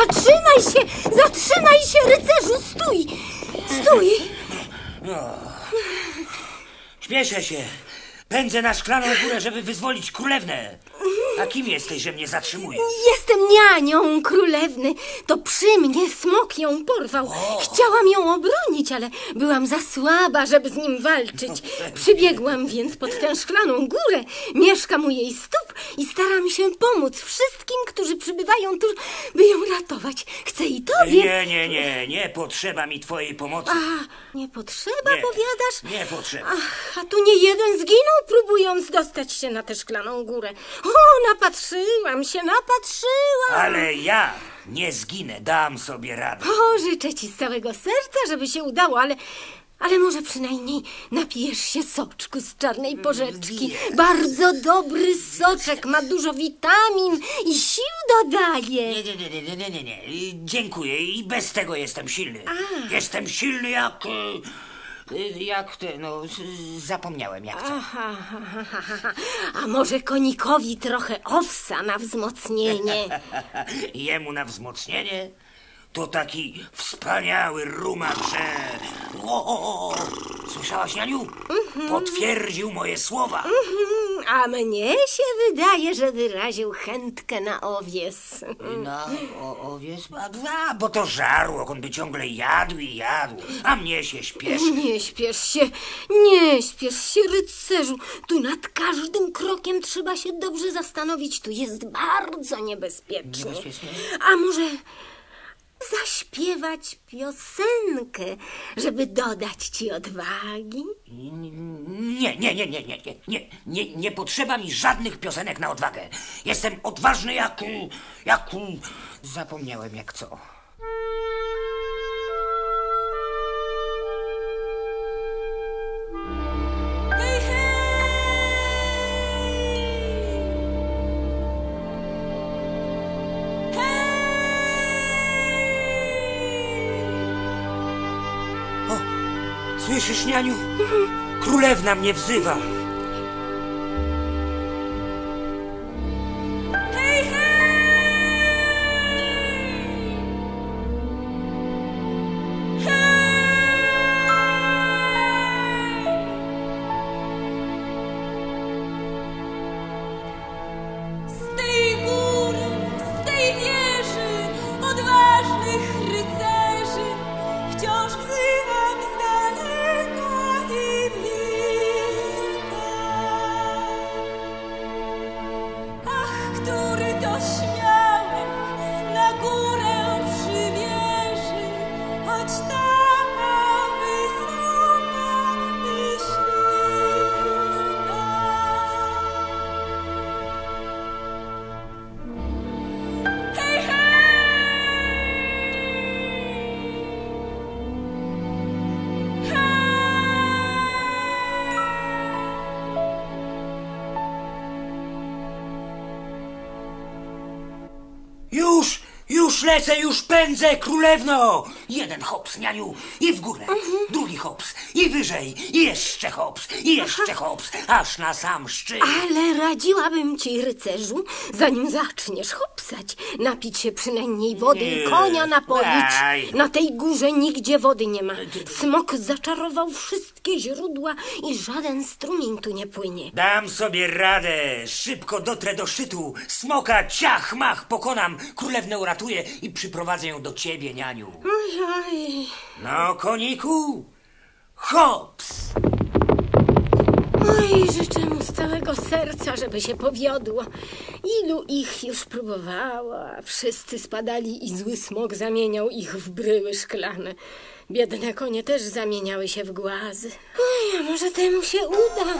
Zatrzymaj się, rycerzu, stój! Stój! Śpieszę się. Pędzę na Szklaną Górę, żeby wyzwolić królewnę. A kim jesteś, że mnie zatrzymujesz? Jestem nianią królewny. To przy mnie smok ją porwał. Chciałam ją obronić, ale byłam za słaba, żeby z nim walczyć. Przybiegłam więc pod tę Szklaną Górę. Mieszkam u jej stóp i staram się pomóc wszystkim, którzy przybywają tu, by ją ratować. Chcę i tobie... Nie potrzeba mi twojej pomocy. Nie potrzeba, powiadasz? Nie potrzeba. A tu nie jeden zginął, próbując dostać się na tę Szklaną Górę. Napatrzyłam się. Ale ja nie zginę, dam sobie radę. Życzę ci z całego serca, żeby się udało, ale może przynajmniej napijesz się soczku z czarnej porzeczki. Bardzo dobry soczek, ma dużo witamin i sił dodaje. Nie. Dziękuję i bez tego jestem silny. Jestem silny zapomniałem jak to. A może konikowi trochę owsa na wzmocnienie? Jemu na wzmocnienie? To taki wspaniały rumak, że... Słyszałaś, Nianiu? Potwierdził moje słowa. A mnie się wydaje, że wyraził chętkę na owies. Na owies? Bo to żarłok, on by ciągle jadł i jadł, a mnie się śpieszy. Nie śpiesz się, rycerzu. Tu nad każdym krokiem trzeba się dobrze zastanowić. Tu jest bardzo niebezpiecznie. A może... zaśpiewać piosenkę, żeby dodać ci odwagi? Nie potrzeba mi żadnych piosenek na odwagę. Jestem odważny jak... Zapomniałem jak co. Słyszysz, Nianiu? Królewna mnie wzywa. Z tej góry, z tej wieży odważnych rycerzy wciąż wzywam z daleka i bliska. Ach, który to śmiałek na górę przymierzy, choć taka wysoka i śliska. Hej, Już lecę, już pędzę, królewno! Jeden hops, Nianiu, i w górę, drugi hops, i wyżej, i jeszcze hops, i jeszcze hops, aż na sam szczyt. Ale radziłabym ci, rycerzu, zanim zaczniesz hopsać, napić się przynajmniej wody i konia napoić. Na tej górze nigdzie wody nie ma. Smok zaczarował wszystkie źródła i żaden strumień tu nie płynie. Dam sobie radę, szybko dotrę do szczytu, smoka ciach, mach pokonam, królewnę uratuję i przyprowadzę ją do ciebie, Nianiu. Ojej. No, koniku, hops! Oj, życzę mu z całego serca, żeby się powiodło. Ilu ich już próbowała. Wszyscy spadali i zły smok zamieniał ich w bryły szklane. Biedne konie też zamieniały się w głazy. Oj, a może temu się uda?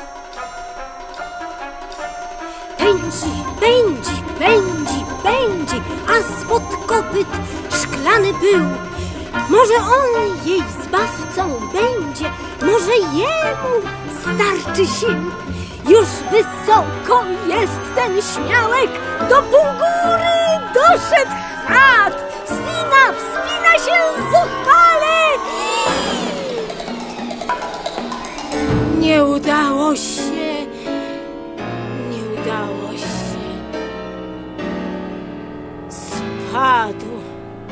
Pędzi, a spod kopyt szklany pył. Może on jej zbawcą będzie, może jemu starczy sił. Już wysoko jest ten śmiałek, do półgóry doszedł chwat. Wspina się zuchwale. Nie udało się. Spadł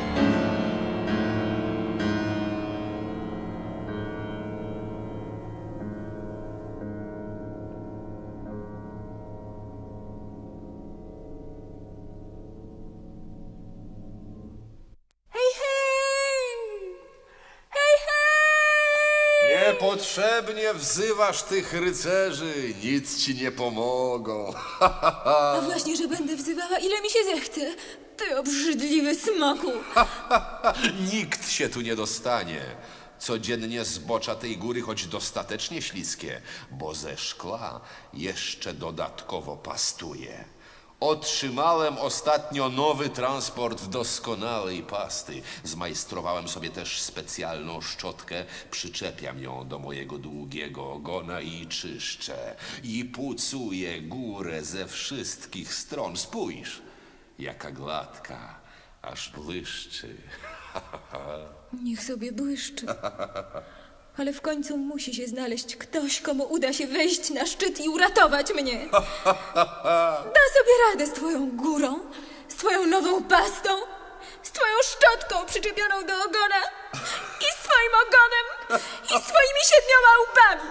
Niepotrzebnie wzywasz tych rycerzy, nic ci nie pomogą. A właśnie, że będę wzywała, ile mi się zechce. Ty obrzydliwy smoku. Nikt się tu nie dostanie. Codziennie zbocza tej góry, choć dostatecznie śliskie, bo ze szkla jeszcze dodatkowo pastuje. Otrzymałem ostatnio nowy transport doskonałej pasty. Zmajstrowałem sobie też specjalną szczotkę, przyczepiam ją do mojego długiego ogona i czyszczę. I pucuję górę ze wszystkich stron. Spójrz, jaka gładka, aż błyszczy. Niech sobie błyszczy. Ale w końcu musi się znaleźć ktoś, komu uda się wejść na szczyt i uratować mnie. Da sobie radę z twoją górą, z twoją nową pastą, z twoją szczotką przyczepioną do ogona i z twoim ogonem i z twoimi 7 łbami.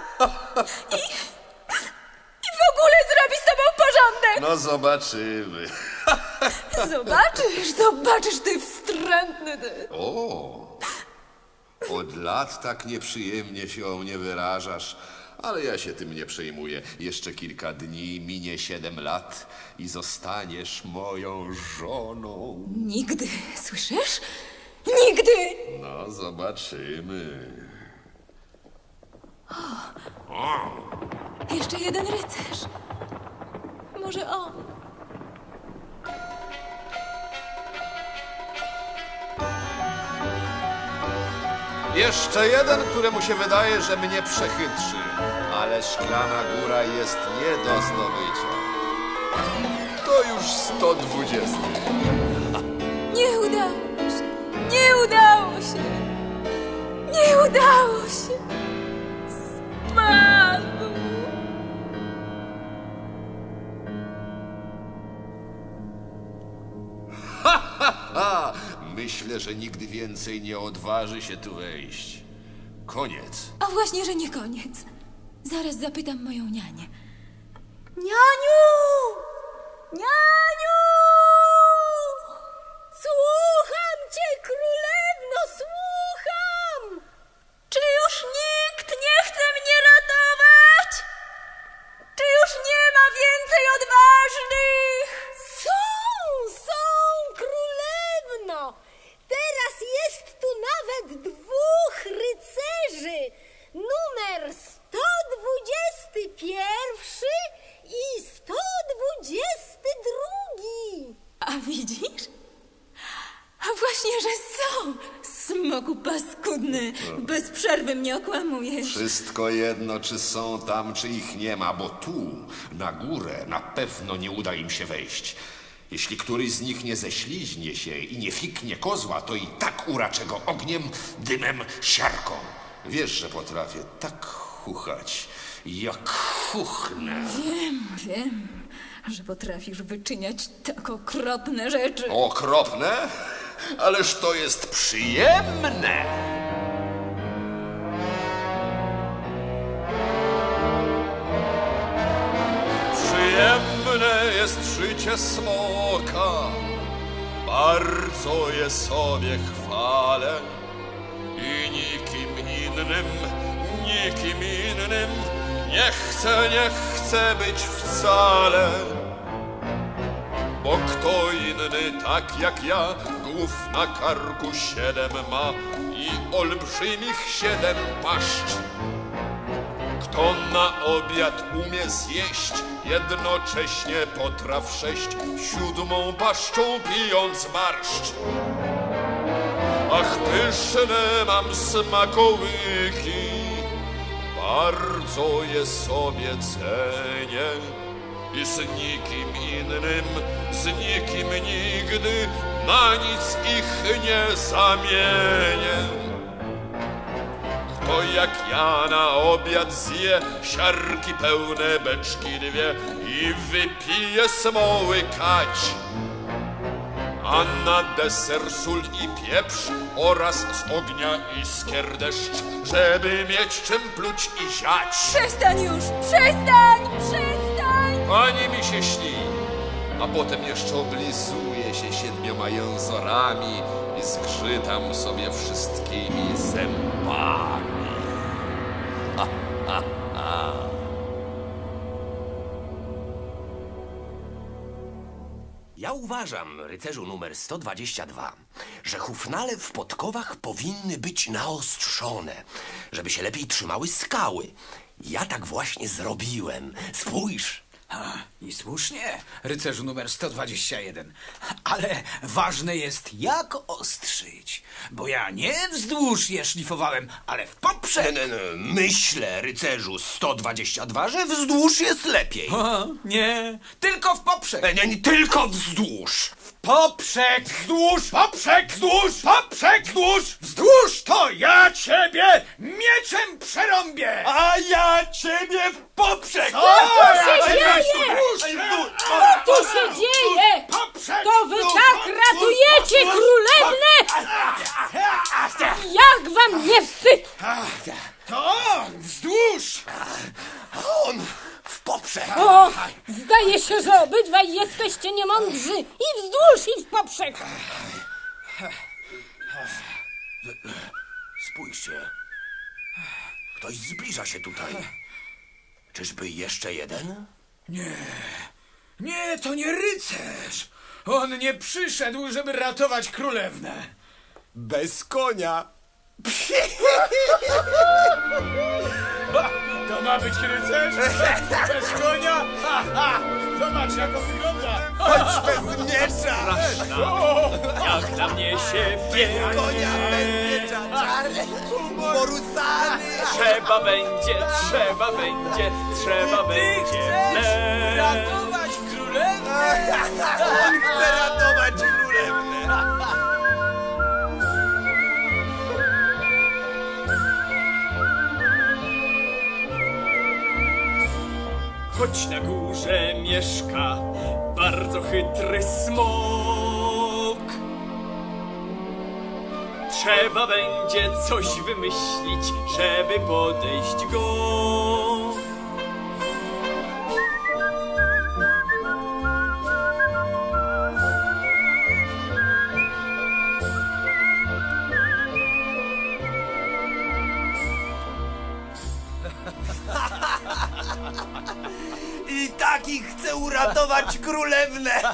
I w ogóle zrobi z tobą porządek. No zobaczymy. Zobaczysz, ty wstrętny ty. O, od lat tak nieprzyjemnie się o mnie wyrażasz, ale ja się tym nie przejmuję. Jeszcze kilka dni, minie 7 lat i zostaniesz moją żoną. Nigdy, słyszysz? Nigdy! No, zobaczymy. Jeszcze jeden rycerz. Może on. Jeszcze jeden, któremu się wydaje, że mnie przechytrzy, ale szklana góra jest nie do zdobycia. To już 120. Nie udało się. Nie udało się. Nie udało się. Spadł. Myślę, że nigdy więcej nie odważy się tu wejść. Koniec. A właśnie, że nie koniec. Zaraz zapytam moją nianię. Nianiu! Nianiu! Słucham cię, królewno, słucham! Czy już nikt nie chce mnie ratować? Czy już nie ma więcej odważnych? Są, królewno! Teraz jest tu nawet 2 rycerzy. Numer 121 i 122. A widzisz? A właśnie, że są! Smoku paskudny, bez przerwy mnie okłamujesz. Wszystko jedno, czy są tam, czy ich nie ma, bo tu, na górę, na pewno nie uda im się wejść. Jeśli któryś z nich nie ześliźnie się i nie fiknie kozła, to i tak uraczę go ogniem, dymem, siarką. Wiesz, że potrafię tak chuchać, jak chuchnę. Wiem, że potrafisz wyczyniać tak okropne rzeczy. Okropne? Ależ to jest przyjemne. Przyjemne jest życie smoka, bardzo je sobie chwalę i nikim innym nie chcę być wcale. Bo kto inny tak jak ja głów na karku 7 ma i olbrzymich 7 paszcz. Kto na obiad umie zjeść, jednocześnie potraw 6 7 paszczą pijąc barszcz. Ach, pyszne mam smakołyki, bardzo je sobie cenię i z nikim nigdy na nic ich nie zamienię. Kto jak ja na obiad zje siarki pełne beczki 2 i wypije smoły kać, a na deser sól i pieprz oraz z ognia iskier deszcz, żeby mieć czym pluć i ziać. Przestań już! Przestań! Ani mi się śni, a potem jeszcze oblizuję się 7 jęzorami i zgrzytam sobie wszystkimi zębami. Ja uważam, rycerzu numer 122, że hufnale w podkowach powinny być naostrzone, żeby się lepiej trzymały skały. Ja tak właśnie zrobiłem. Spójrz. I słusznie, rycerzu numer 121. Ale ważne jest, jak ostrzyć. Bo ja nie wzdłuż je szlifowałem, ale w poprzek. Myślę, rycerzu 122, że wzdłuż jest lepiej. Nie, tylko w poprzek. Nie, tylko wzdłuż. Poprzek, wzdłuż, poprzek, wzdłuż, poprzek, wzdłuż, wzdłuż, to ja ciebie mieczem przerąbię. A ja ciebie w poprzek. Co tu się dzieje? To wy tak ratujecie królewnę? Jak wam nie wstyd? To wzdłuż. On w poprzek. O, zdaje się, że obydwaj jesteście niemądrzy. I wzdłuż, i w poprzek. Spójrzcie. Ktoś zbliża się tutaj. Czyżby jeszcze jeden? Nie, to nie rycerz. On nie przyszedł, żeby ratować królewnę. Bez konia. To ma być rycerz? Bez konia? Zobacz, jak on wygląda. Chodź bez miecza. Jak na mnie się wieje. Konia bez miecza. Czarny, porusany. Trzeba będzie. Ratować królewę. On chce ratować królewnę. Choć na górze mieszka bardzo chytry smok. Trzeba będzie coś wymyślić, żeby podejść go. I taki chce uratować królewnę.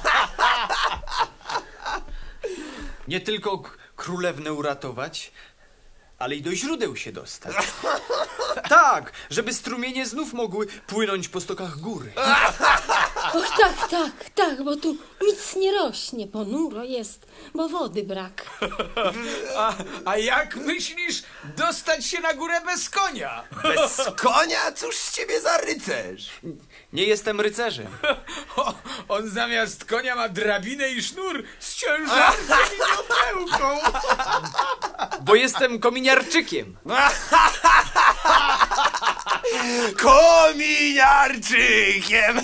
Nie tylko królewnę uratować, ale i do źródeł się dostać. Tak, żeby strumienie znów mogły płynąć po stokach góry. Och, tak, bo tu nic nie rośnie. Ponuro jest, bo wody brak. A jak myślisz dostać się na górę bez konia? Bez konia? Cóż z ciebie za rycerz? Nie jestem rycerzem, On zamiast konia ma drabinę i sznur z ciężarkiem i miotełką. bo jestem kominiarczykiem. Kominiarczykiem!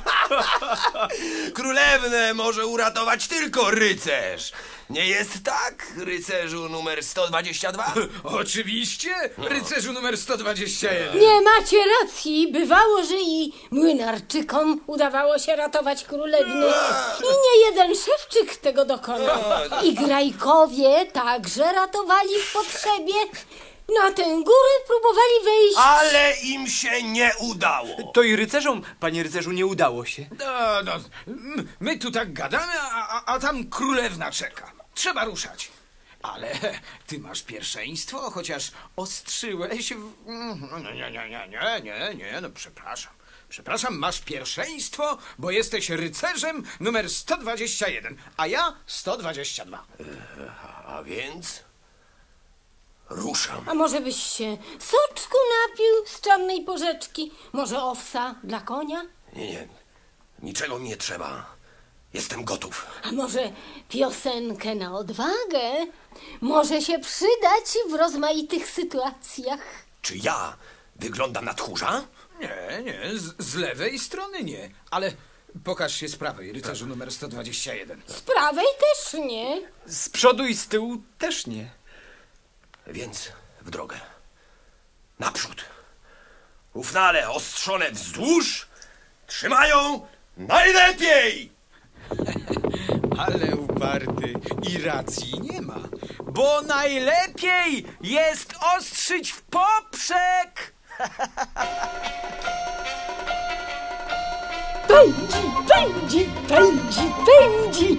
Królewnę może uratować tylko rycerz. Nie jest tak, rycerzu numer 122? Oczywiście, rycerzu numer 121. Nie macie racji. Bywało, że i młynarczykom udawało się ratować królewnę. I nie jeden szewczyk tego dokonał. I grajkowie także ratowali w potrzebie. Na tę górę próbowali wejść. Ale im się nie udało. To i rycerzom, panie rycerzu, nie udało się. My tu tak gadamy, a tam królewna czeka. Trzeba ruszać. Ale ty masz pierwszeństwo, chociaż ostrzyłeś... Nie, no przepraszam. Przepraszam, masz pierwszeństwo, bo jesteś rycerzem numer 121, a ja 122. A więc... ruszam. A może byś się soczku napił z czarnej porzeczki? Może owsa dla konia? Nie, niczego mi nie trzeba. Jestem gotów. A może piosenkę na odwagę? Może się przydać w rozmaitych sytuacjach. Czy ja wyglądam na tchórza? Nie, z lewej strony nie, ale pokaż się z prawej, rycerzu numer 121. Z prawej też nie. Z przodu i z tyłu też nie. Więc w drogę. Naprzód. Hufnale ostrzone wzdłuż trzymają najlepiej! Ale uparty i racji nie ma, bo najlepiej jest ostrzyć w poprzek. Pędzi, pędzi, pędzi.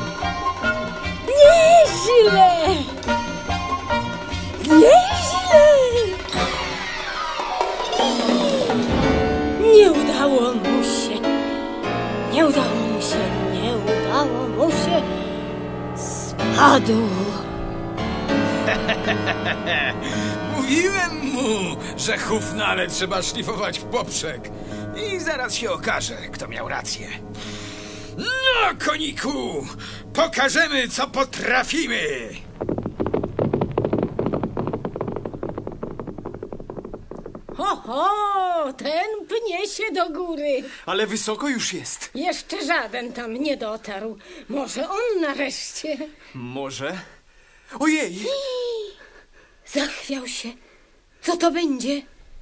Nieźle. Nieźle. Nie udało mu się. Nie udało mu się. Nie udało mu się. Spadł. Mówiłem mu, że hufnale trzeba szlifować w poprzek. I zaraz się okaże, kto miał rację. No, koniku, pokażemy, co potrafimy. Ho, ten pnie się do góry. Ale wysoko już jest. Jeszcze żaden tam nie dotarł. Może on nareszcie. Może? Ojej! Zachwiał się. Co to będzie?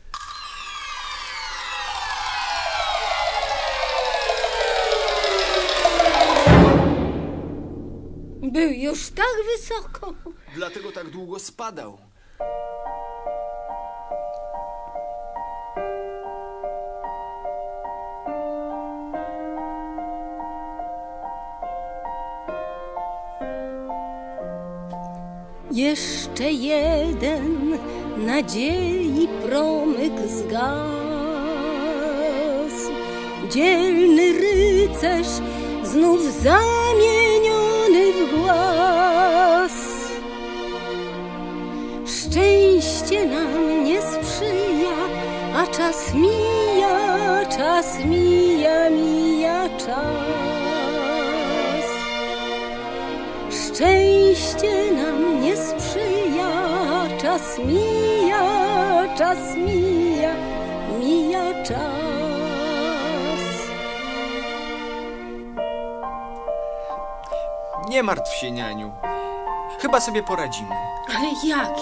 Był już tak wysoko. Dlatego tak długo spadał. Jeszcze jeden nadziei promyk zgasł. Dzielny rycerz znów zamieniony w głaz. Szczęście nam nie sprzyja, a czas mija, mija czas. Szczęście nam nie sprzyja, czas mija, mija czas. Nie martw się, nianiu. Chyba sobie poradzimy. Ale jak?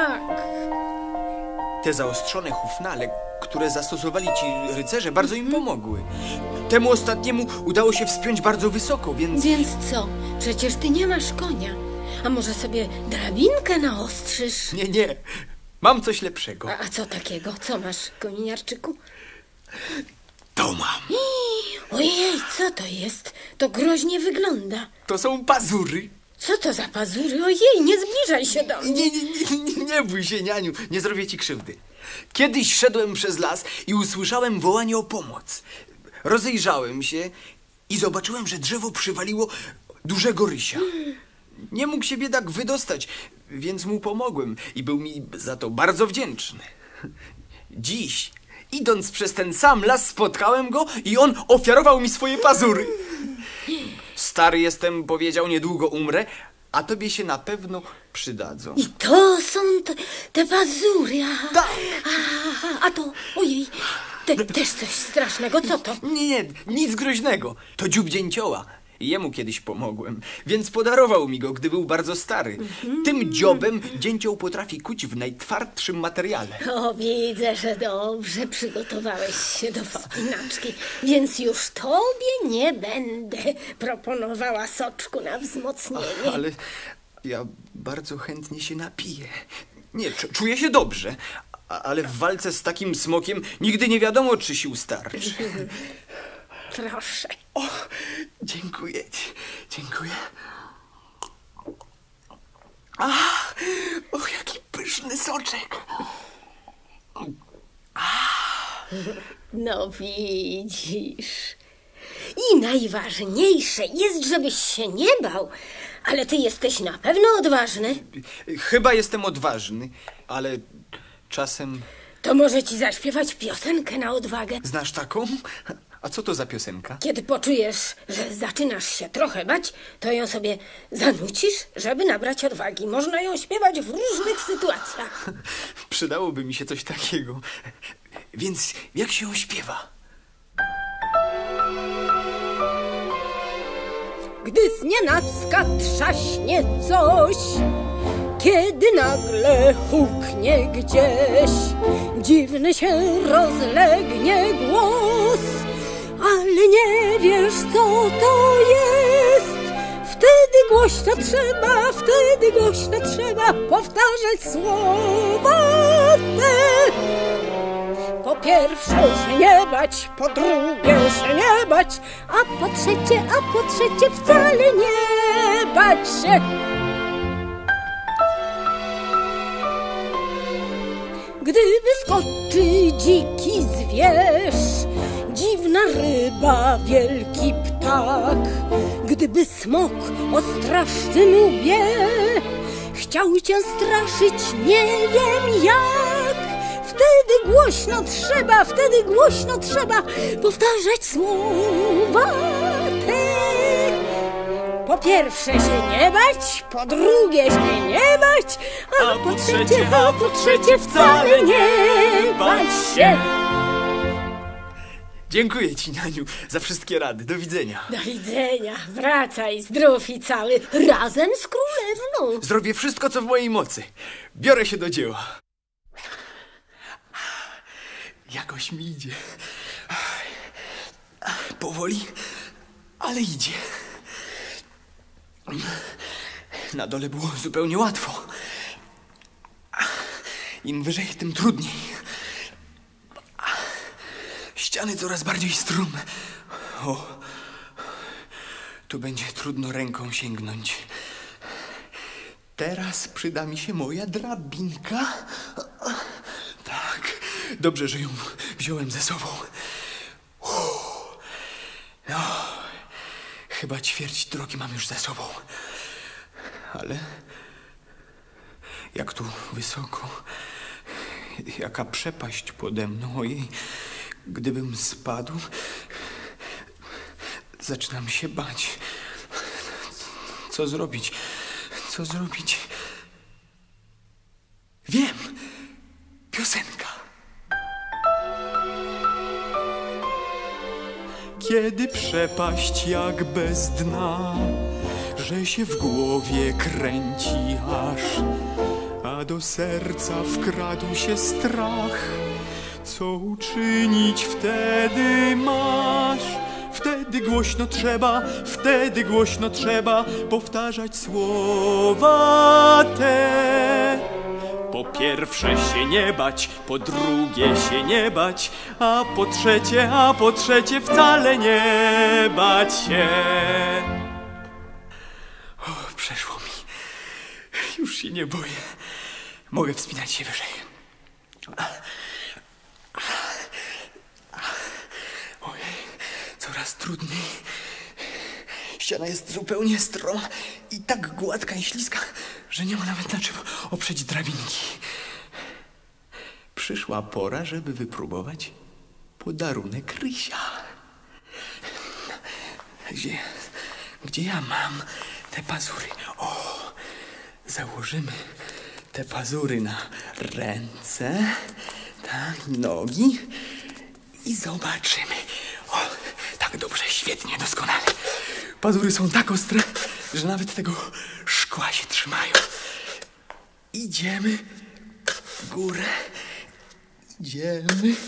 Te zaostrzone hufnale, które zastosowali ci rycerze, bardzo im pomogły. Temu ostatniemu udało się wspiąć bardzo wysoko, więc... Więc co? Przecież ty nie masz konia. A może sobie drabinkę naostrzysz? Nie. Mam coś lepszego. A co takiego? Co masz, kominiarczyku? To mam. Ojej, co to jest? To groźnie wygląda. To są pazury. Co to za pazury? Ojej, nie zbliżaj się do mnie. Nie bój się, nianiu. Nie zrobię ci krzywdy. Kiedyś szedłem przez las i usłyszałem wołanie o pomoc. Rozejrzałem się i zobaczyłem, że drzewo przywaliło dużego rysia. Nie mógł się biedak wydostać, więc mu pomogłem i był mi za to bardzo wdzięczny. Dziś, idąc przez ten sam las, spotkałem go i on ofiarował mi swoje pazury. Stary jestem, powiedział, niedługo umrę, a tobie się na pewno przydadzą. I to są te pazury, aha. Tak. A to, ojej, też coś strasznego, co to? Nie, nic groźnego. To dziób dzięcioła. Jemu kiedyś pomogłem, więc podarował mi go, gdy był bardzo stary. Tym dziobem dzięcioł potrafi kuć w najtwardszym materiale. O, widzę, że dobrze przygotowałeś się do wspinaczki, więc już tobie nie będę proponowała soczku na wzmocnienie. Ale ja bardzo chętnie się napiję. Nie, czuję się dobrze, ale w walce z takim smokiem nigdy nie wiadomo, czy sił starczy. Proszę. O, dziękuję ci, dziękuję. Och, jaki pyszny soczek. No widzisz. I najważniejsze jest, żebyś się nie bał. Ale ty jesteś na pewno odważny. Chyba jestem odważny, ale czasem... To może ci zaśpiewać piosenkę na odwagę. Znasz taką? A co to za piosenka? Kiedy poczujesz, że zaczynasz się trochę bać, to ją sobie zanucisz, żeby nabrać odwagi. Można ją śpiewać w różnych sytuacjach. Przydałoby mi się coś takiego. Więc jak się ją śpiewa? Gdy znienacka trzaśnie coś, kiedy nagle huknie gdzieś, dziwny się rozlegnie głos, ale nie wiesz, co to jest. Wtedy głośno trzeba powtarzać słowa te. Po pierwsze się nie bać, po drugie się nie bać, a po trzecie wcale nie bać się. Gdy wyskoczy dziki zwierz, dziwna ryba, wielki ptak, gdyby smok o strasznym łbie chciał cię straszyć, nie wiem jak, wtedy głośno trzeba powtarzać słowa te. Po pierwsze się nie bać, po drugie się nie bać, a po trzecie wcale nie bać się. Dziękuję ci, Nianiu, za wszystkie rady. Do widzenia. Do widzenia. Wracaj zdrów i cały, razem z królewną. Zrobię wszystko, co w mojej mocy. Biorę się do dzieła. Jakoś mi idzie. Powoli, ale idzie. Na dole było zupełnie łatwo. Im wyżej, tym trudniej. Ściany coraz bardziej strome. O, tu będzie trudno ręką sięgnąć. Teraz przyda mi się moja drabinka. Tak, dobrze, że ją wziąłem ze sobą. No, chyba ćwierć drogi mam już za sobą. Ale jak tu wysoko, jaka przepaść pode mną. Ojej, gdybym spadł, zaczynam się bać. Co zrobić? Co zrobić? Wiem! Piosenka. Kiedy przepaść jak bez dna, że się w głowie kręci aż, a do serca wkradł się strach. Co uczynić wtedy masz? Wtedy głośno trzeba powtarzać słowa te. Po pierwsze się nie bać, po drugie się nie bać, a po trzecie wcale nie bać się. O, przeszło mi. Już się nie boję. Mogę wspinać się wyżej. Ojej, coraz trudniej. Ściana jest zupełnie stroma i tak gładka i śliska, że nie ma nawet na czym oprzeć drabinki. Przyszła pora, żeby wypróbować podarunek Rysia. Gdzie ja mam te pazury? O, założymy te pazury na ręce, tak, nogi i zobaczymy. O, tak dobrze, świetnie, doskonale. Pazury są tak ostre, że nawet tego szkła się trzymają. Idziemy w górę. Idziemy.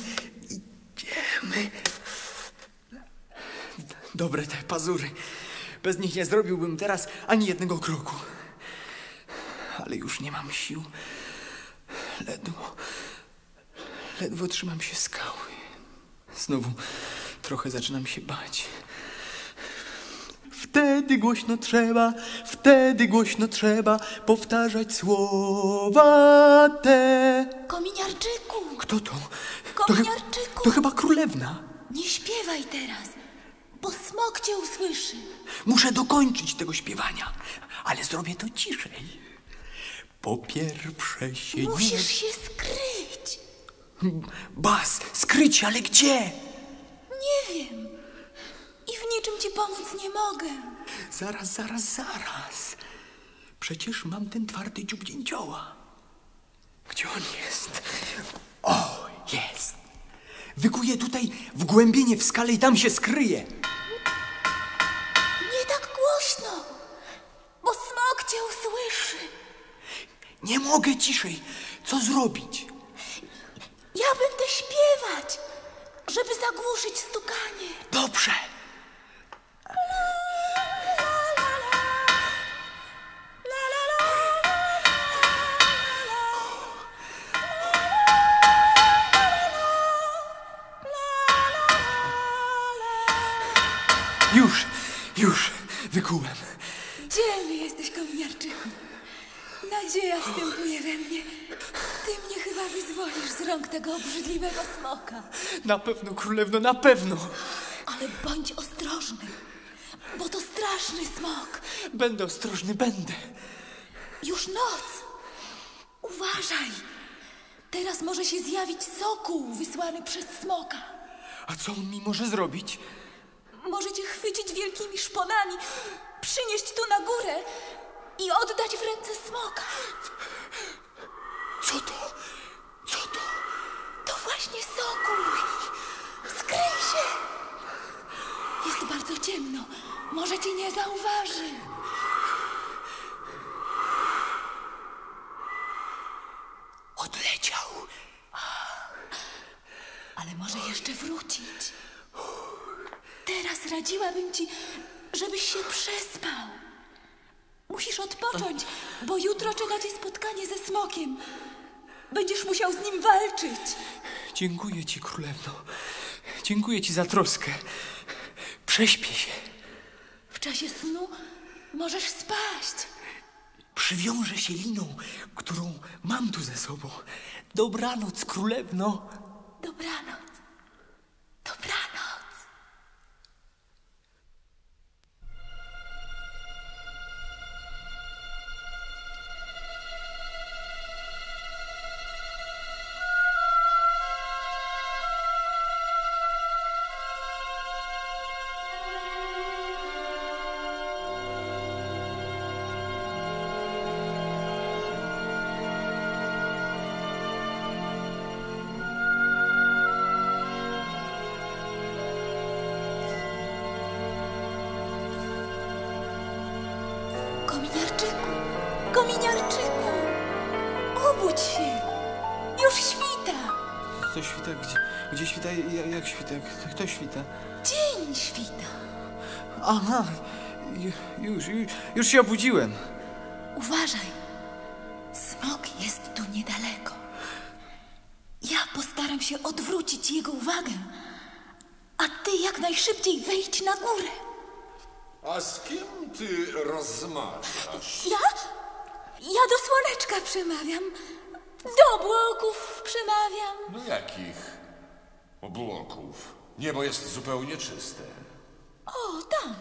Dobre te pazury. Bez nich nie zrobiłbym teraz ani jednego kroku. Ale już nie mam sił. Ledwo trzymam się skały. Znowu trochę zaczynam się bać. Wtedy głośno trzeba powtarzać słowa te. Kominiarczyku! Kto to? Kominiarczyku! To chyba królewna. Nie śpiewaj teraz, bo smok cię usłyszy. Muszę dokończyć tego śpiewania, ale zrobię to ciszej. Po pierwsze się Musisz się skryć. Bas, skryć, ale gdzie? Nie wiem. I w niczym ci pomóc nie mogę. Zaraz. Przecież mam ten twardy dziób dzięcioła. Gdzie on jest? O, jest. Wykuję tutaj wgłębienie w skale i tam się skryje. Nie tak głośno, bo smok cię usłyszy. Nie mogę ciszej. Co zrobić? Ja będę śpiewać, żeby zagłuszyć stukanie. Dobrze. Już wykułem. Dzielny jesteś, kominiarczyku. Nadzieja wstępuje we mnie. Ty mnie chyba wyzwolisz z rąk tego obrzydliwego smoka. Na pewno, królewno, na pewno. Ale bądź ostrożny, bo to straszny smok. Będę ostrożny, będę. Już noc. Uważaj. Teraz może się zjawić sokół wysłany przez smoka. A co on mi może zrobić? Może cię chwycić wielkimi szponami, przynieść tu na górę i oddać w ręce smoka. Co to? Co to? To właśnie sokół. Skryj się. Jest bardzo ciemno. Może cię nie zauważy. Odleciał. Ale może jeszcze wrócić. Teraz radziłabym ci, żebyś się przespał. Musisz odpocząć, bo jutro czeka cię spotkanie ze smokiem. Będziesz musiał z nim walczyć. Dziękuję ci, królewno. Dziękuję ci za troskę. Prześpię się. W czasie snu możesz spaść. Przywiążę się liną, którą mam tu ze sobą. Dobranoc, królewno. Dobranoc. Dobranoc. Kominiarczyku, kominiarczyku, obudź się, już świta. Co świta? Gdzie świta? Jak świta? Kto świta? Dzień świta. Aha, już się obudziłem. Uważaj, smok jest tu niedaleko. Ja postaram się odwrócić jego uwagę, a ty jak najszybciej wejdź na górę. A z kim ty rozmawiasz? Ja do słoneczka przemawiam. Do obłoków przemawiam. Do jakich obłoków? Niebo jest zupełnie czyste. O,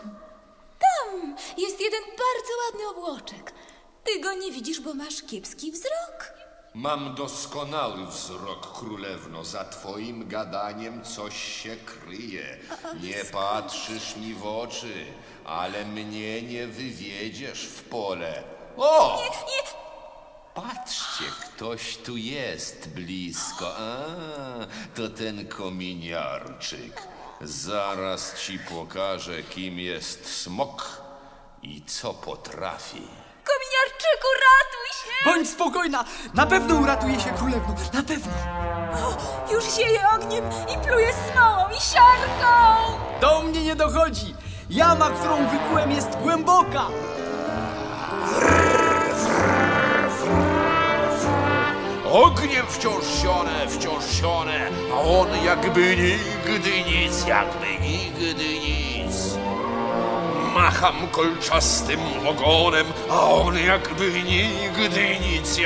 tam jest jeden bardzo ładny obłoczek. Ty go nie widzisz, bo masz kiepski wzrok. Mam doskonały wzrok, królewno. Za twoim gadaniem coś się kryje. Nie patrzysz mi w oczy, ale mnie nie wywiedziesz w pole. O! Nie. Patrzcie, ktoś tu jest blisko. A, to ten kominiarczyk. Zaraz ci pokażę, kim jest smok i co potrafi. Kominiarczyku, ratuj się! Bądź spokojna! Na pewno uratuje się, królewno! Na pewno! O, już zieje ogniem i pluje smołą i siarką! Do mnie nie dochodzi! Jama, którą wykułem, jest głęboka! Ogniem wciąż sione, a on jakby nigdy nic, Macham kolczastym ogonem, a on jakby nigdy nic.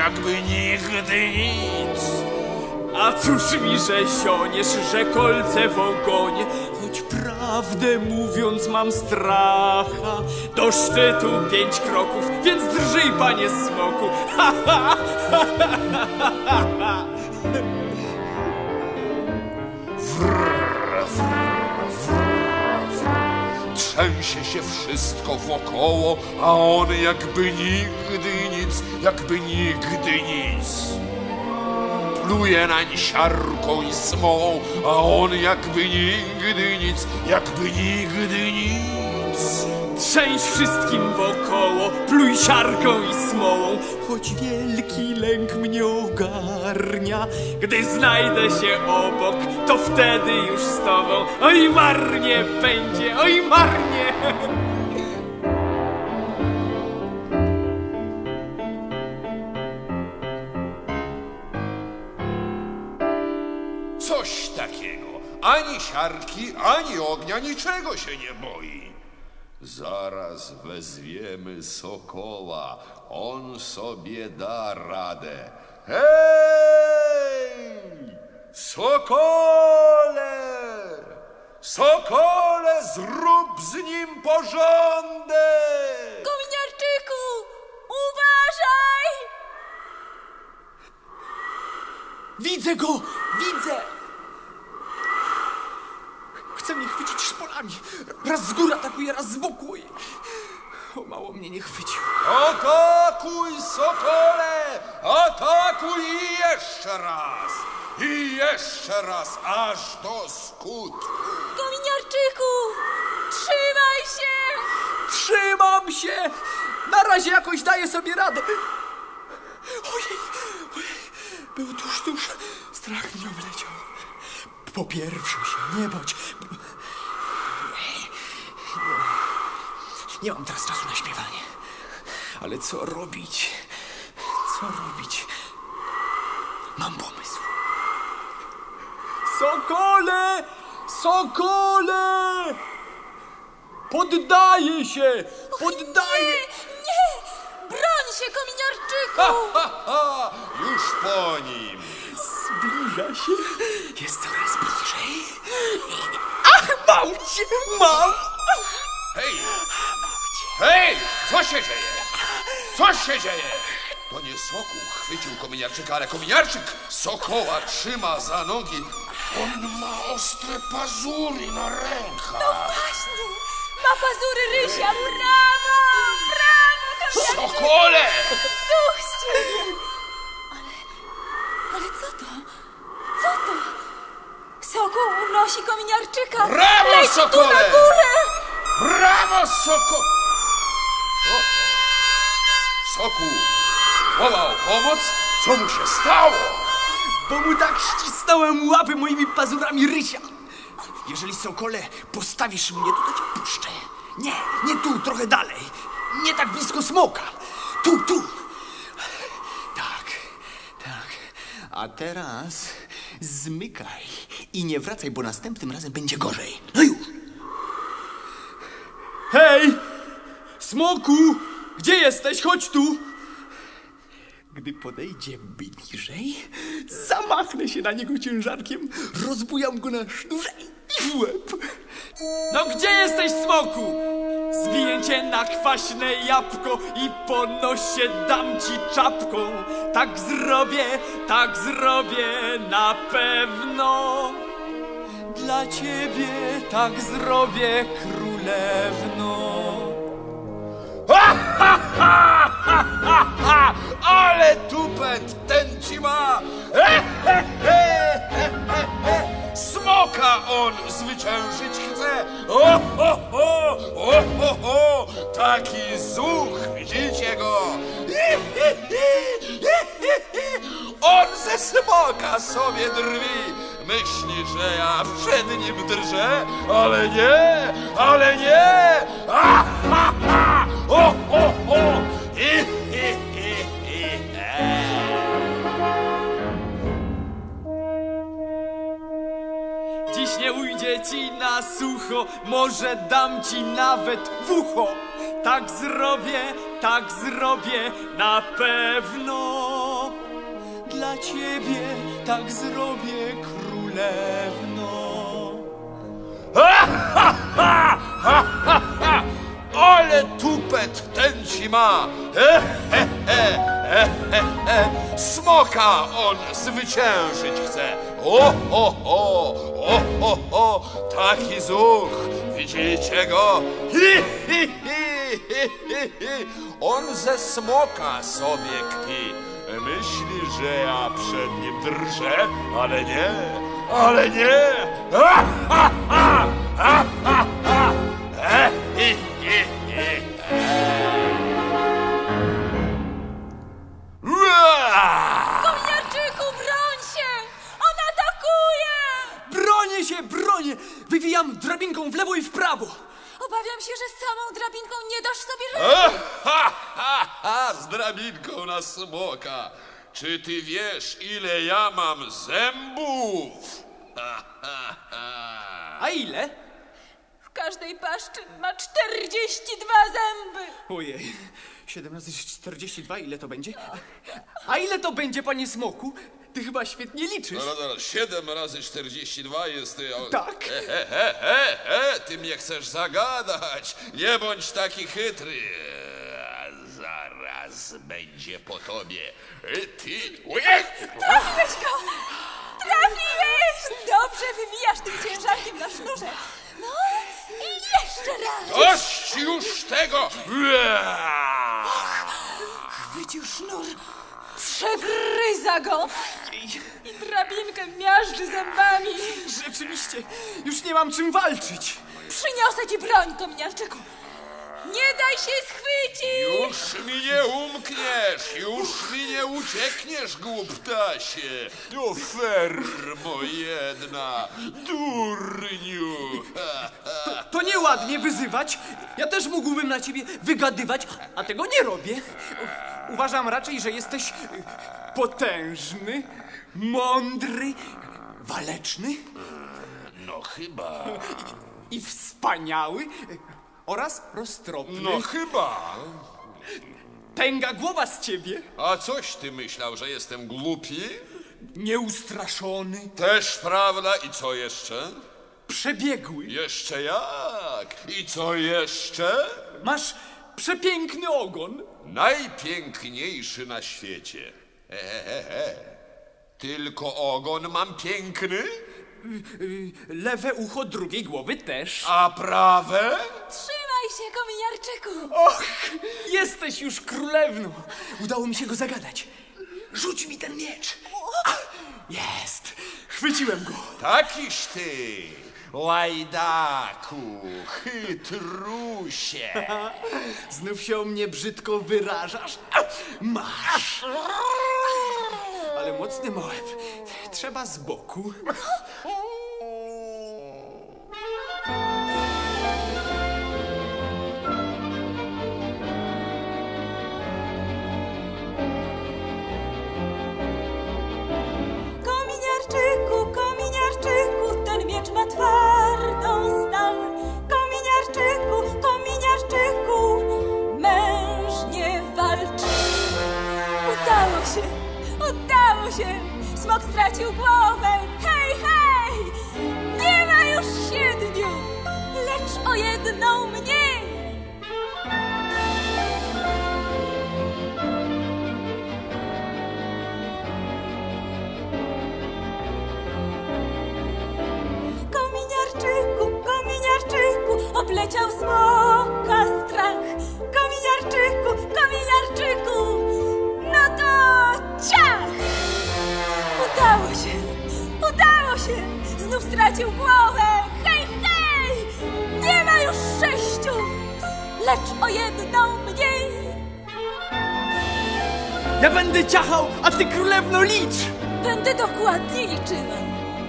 A cóż mi, że sioniesz, że kolce w ogonie, choć prawdę mówiąc mam stracha. Do szczytu 5 kroków, więc drżyj, panie smoku. Ha, ha, ha, ha, ha, ha. Trzęsie się wszystko wokoło, a on jakby nigdy nic. Pluje nań siarką i smołą, a on jakby nigdy nic. Trzęś wszystkim wokoło, pluj siarką i smołą, choć wielki lęk mnie ogarnia. Gdy znajdę się obok, to wtedy już z tobą, oj marnie będzie, oj marnie. Coś takiego. Ani siarki, ani ognia, niczego się nie boi. Zaraz wezwiemy sokoła, on sobie da radę. Hej! Sokole! Sokole, zrób z nim porządek! Kominiarczyku, uważaj! Widzę go! Widzę! Chce mnie chwycić szponami. Raz z góry atakuje, raz z boku. O, mało mnie nie chwycił. Atakuj, sokole! Atakuj i jeszcze raz! I jeszcze raz, aż do skutku! Kominiarczyku, trzymaj się! Trzymam się! Na razie jakoś daję sobie radę. Ojej, był tuż. Strach mnie obleciał. Po pierwsze się nie bać. Nie mam teraz czasu na śpiewanie. Ale co robić? Co robić? Mam pomysł. Sokole! Sokole! Poddaję się! Poddaję! Nie! Broń się, kominiarczyku! Już po nim! Zbliża się. Jest coraz bliżej. Ach, mam cię! Mam! Hej! Hej! Co się dzieje? Co się dzieje? To nie sokół chwycił kominiarczyka, ale kominiarczyk sokoła trzyma za nogi. On ma ostre pazury na rękach. No właśnie! Ma pazury rysia! Brawo! Brawo, kominiarczyku! Sokole! Duch z ciebie! Ale co to? Co to? Sokół unosi kominiarczyka! Brawo, Leć sokole! tu na górę! Brawo, sokół! Sokół wołał pomoc? Co mu się stało? Bo mu tak ścisnąłem łapy moimi pazurami rysia. Jeżeli, sokole, postawisz mnie tu, to cię puszczę. Nie tu, trochę dalej. Nie tak blisko smoka. Tu. Tak. A teraz zmykaj i nie wracaj, bo następnym razem będzie gorzej. No już. Hej! Smoku! Gdzie jesteś? Chodź tu! Gdy podejdzie bliżej, zamachnę się na niego ciężarkiem, rozbujam go na sznurze i w łeb. No gdzie jesteś, smoku? Zwiję cię na kwaśne jabłko i po nosie dam ci czapką. Tak zrobię na pewno. Dla ciebie tak zrobię, królewno. Ale tupet ten ci ma! Smoka on zwyciężyć chce! Taki zuch, widzicie go? On ze smoka sobie drwi! Myśli, że ja przed nim drżę, ale nie! Dziś nie ujdzie ci na sucho, może dam ci nawet w ucho. Tak zrobię na pewno. Dla ciebie tak zrobię, królewno. Ale tupet ten ci ma! Smoka on zwyciężyć chce! Taki zuch! Widzicie go? On ze smoka sobie kpi. Myśli, że ja przed nim drżę, ale nie! Kominiarczyku, broń się! On atakuje! Bronię! Wywijam drabinką w lewo i w prawo. Obawiam się, że samą drabinką nie dasz sobie rady. Z drabinką na smoka. Czy ty wiesz, ile ja mam zębów? A ile? W każdej paszczy ma 42 zęby. Ojej, 7 razy 42, ile to będzie? A ile to będzie, panie Smoku? Ty chyba świetnie liczysz. No, 7 razy 42 jest... Tak. Ty mnie chcesz zagadać. Nie bądź taki chytry. Zaraz będzie po tobie. Ty... Trafiłeś go! Trafiłeś! Dobrze wywijasz tym ciężarkiem na sznurze. No i jeszcze raz. Dość już tego! Chwycił sznur, przegryza go i drabinkę miażdży zębami. Rzeczywiście, już nie mam czym walczyć. Przyniosę ci broń, kominiarczyku. Nie daj się schwycić! Już mi nie umkniesz, już mi nie uciekniesz, głuptasie. O fermo jedna, durniu. To nieładnie wyzywać. Ja też mógłbym na ciebie wygadywać, a tego nie robię. Uważam raczej, że jesteś potężny, mądry, waleczny. No chyba. I wspaniały oraz roztropny. No chyba. Tęga głowa z ciebie. A coś ty myślał, że jestem głupi? Nieustraszony. Też prawda. I co jeszcze? Przebiegły. Jeszcze jak? I co jeszcze? Masz przepiękny ogon. Najpiękniejszy na świecie. Tylko ogon mam piękny? Lewe ucho drugiej głowy też. A prawe? Trzymaj się, kominiarczyku. Och, jesteś już królewną. Udało mi się go zagadać. Rzuć mi ten miecz. Jest. Chwyciłem go. Takiż ty, łajdaku, chytrusie. Znów się o mnie brzydko wyrażasz? Masz. Ale mocny mołeb. Trzeba z boku. Kominiarczyku, kominiarczyku, ten miecz ma twardą stal. Kominiarczyku, kominiarczyku, mężnie walcz. Udało się, udało się. Smok stracił głowę. Hej, hej! Nie ma już 7, lecz o jedną mniej. Kominiarczyku, kominiarczyku, obleciał smoka strach. Kominiarczyku, kominiarczyku, no to ciach! Udało się, udało się! Znów stracił głowę. Hej, hej! Nie ma już 6, lecz o jedną mniej. Ja będę ciachał, a ty królewno licz. Będę dokładnie liczyła.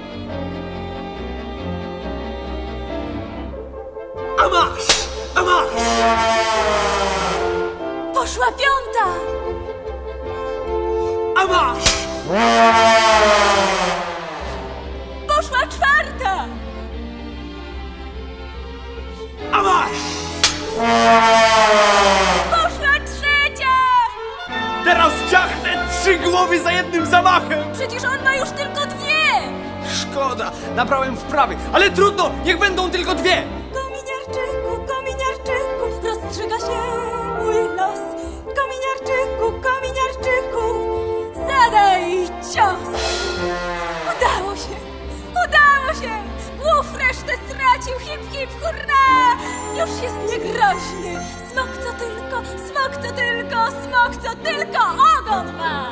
A masz! A masz! Poszła 5. A masz! Poszła 4. A masz! Poszła 3. Teraz ciachnę 3 głowy za jednym zamachem. Przecież on ma już tylko 2. Szkoda, nabrałem wprawy, ale trudno, niech będą tylko 2. Kominiarczyku, kominiarczyku, rozstrzyga się mój los. Kominiarczyku, kominiarczyku, zadaj cios. Udało się, udało się. Głów resztę stracił, hip, hip, hurra. Już jest niegroźny. Smok co tylko, smok co tylko, smok co tylko ogon ma.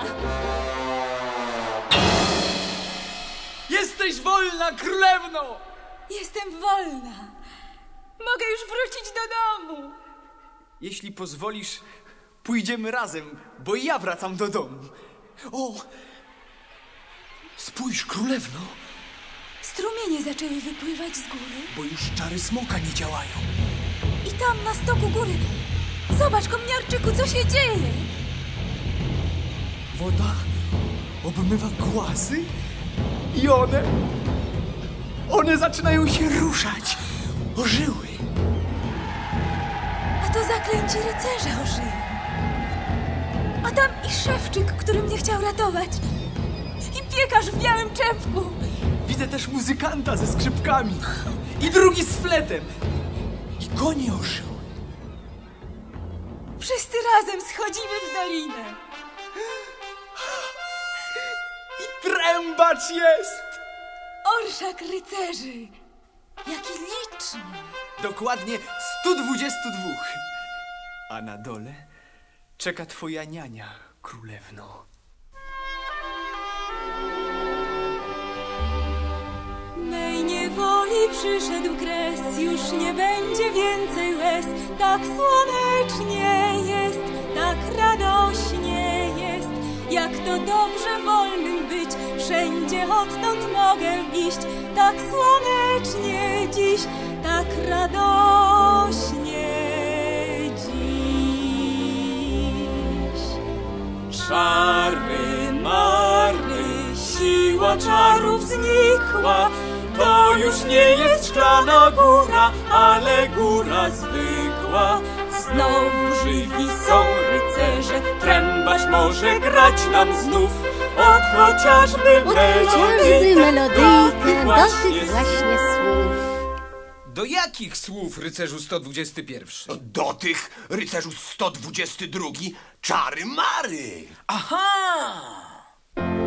Jesteś wolna, królewno! Jestem wolna. Mogę już wrócić do domu. Jeśli pozwolisz, pójdziemy razem, bo i ja wracam do domu. O! Spójrz, królewno, Strumienie zaczęły wypływać z góry. bo już czary smoka nie działają. I tam na stoku góry. Zobacz, kominiarczyku, co się dzieje. Woda obmywa głasy i one zaczynają się ruszać. Ożyły. to zaklęci rycerza ożyje. A tam i szewczyk, który mnie chciał ratować. I piekarz w białym czepku. Widzę też muzykanta ze skrzypkami. I drugi z fletem. I konie ożyły. Wszyscy razem schodzimy w dolinę. I trębacz jest! Orszak rycerzy. Jaki liczny. Dokładnie 122. A na dole czeka twoja niania, królewno. Mej niewoli przyszedł kres, już nie będzie więcej łez. Tak słonecznie jest, tak radośnie jest. Jak to dobrze wolnym być, wszędzie odtąd mogę iść. Tak słonecznie dziś, tak radośnie dziś. Czary, mary, siła czarów znikła. To już nie jest szklana góra, ale góra zwykła. Znowu żywi są rycerze, trębaś może grać nam znów. Od chociażby melodyjkę do tych właśnie słów. Do jakich słów, rycerzu 121? Do tych, rycerzu 122, czary mary. Aha!